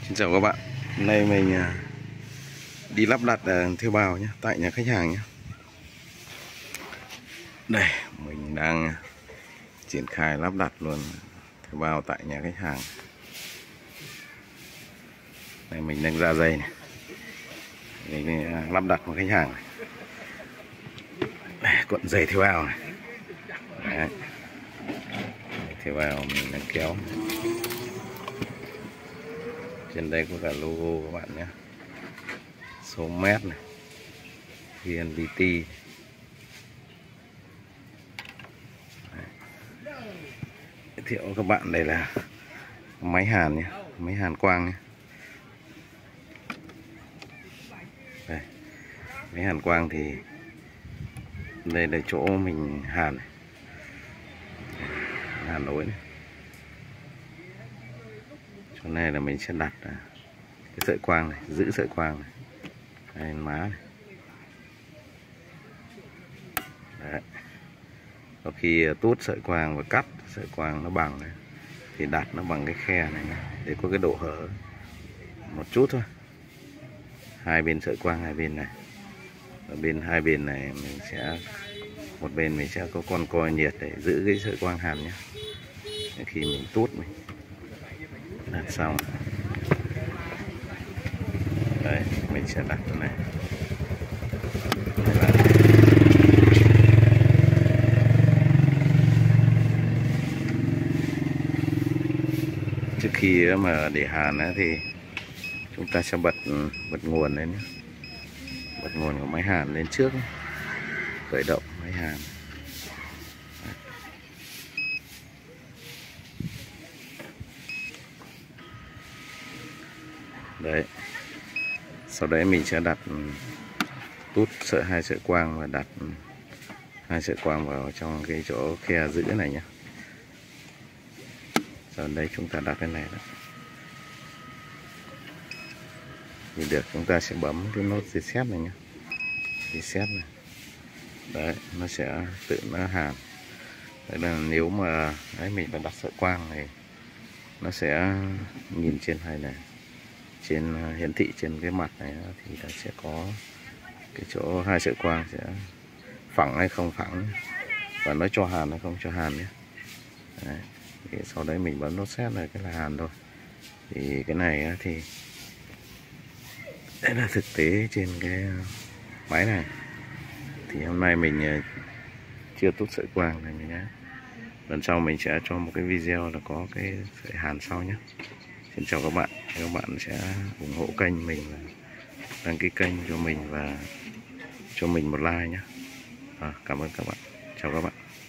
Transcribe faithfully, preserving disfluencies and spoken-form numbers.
Xin chào các bạn. Hôm nay mình đi lắp đặt thuê bao nhé, tại nhà khách hàng nhé. Đây, mình đang triển khai lắp đặt luôn thuê bao tại nhà khách hàng. Đây mình đang ra dây này. Mình lắp đặt một khách hàng này. Đây, cuộn dây thuê bao này. Đấy. Thuê bao mình đang kéo. Trên đây có cả logo các bạn nhé, số mét này, vê en pê tê. Giới thiệu các bạn, đây là máy hàn nhé, máy hàn quang nhé. Đây, máy hàn quang thì đây là chỗ mình hàn này. Hàn nối này. Chỗ này là mình sẽ đặt cái sợi quang này, giữ sợi quang này, đây, má này. Đấy. Có khi tút sợi quang và cắt sợi quang nó bằng này, thì đặt nó bằng cái khe này, này để có cái độ hở một chút thôi. Hai bên sợi quang hai bên này, ở bên hai bên này mình sẽ một bên mình sẽ có con coi nhiệt để giữ cái sợi quang hàn nhé. Khi mình tút mình đặt xong, đây mình sẽ đặt cái này. Trước khi mà để hàn ấy, thì chúng ta sẽ bật bật nguồn lên nhé. Bật nguồn của máy hàn lên trước, khởi động máy hàn. Đấy. Sau đấy mình sẽ đặt tút sợi hai sợi quang và đặt hai sợi quang vào trong cái chỗ khe giữ này nhé. Sau đây chúng ta đặt cái này đó. Thì được, chúng ta sẽ bấm cái nút reset này nhé. Reset này. Đấy, nó sẽ tự nó hàn. Đấy là nếu mà đấy mình phải đặt sợi quang này, nó sẽ nhìn trên này này, trên hiển thị trên cái mặt này thì nó sẽ có cái chỗ hai sợi quang sẽ phẳng hay không phẳng, và nó cho hàn hay không cho hàn nhé. Đấy. Thì sau đấy mình bấm nút set này, cái là hàn thôi. Thì cái này thì đây là thực tế trên cái máy này. Thì hôm nay mình chưa tút sợi quang này nhé. Lần sau mình sẽ cho một cái video là có cái sợi hàn sau nhé. Xin chào các bạn. Các bạn sẽ ủng hộ kênh mình, đăng ký kênh cho mình và cho mình một like nhé. À, cảm ơn các bạn. Chào các bạn.